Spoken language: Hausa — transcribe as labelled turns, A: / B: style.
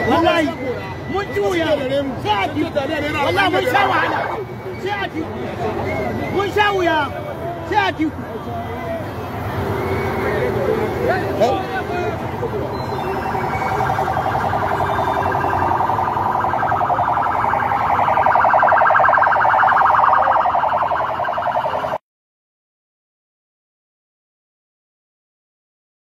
A: wallahi mun juya sai a ji wallahi mun sha wahala sai a ji mun sha wuya sai a ji